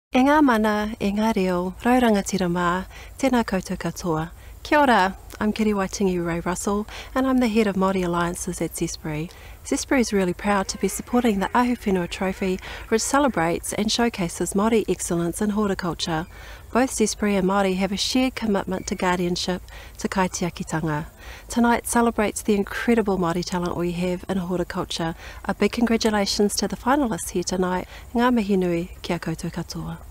E ngā mana, e ngā reo, raurangatira mā, tēnā koutou katoa. Kia ora, I'm Kiri Waitingi Ray Russell and I'm the head of Māori Alliances at Zespri. Zespri is really proud to be supporting the Ahuwhenua Trophy, which celebrates and showcases Māori excellence in horticulture. Both Zespri and Māori have a shared commitment to guardianship to kaitiakitanga. Tonight celebrates the incredible Māori talent we have in horticulture. A big congratulations to the finalists here tonight. Ngā mihi nui, kia koutou katoa.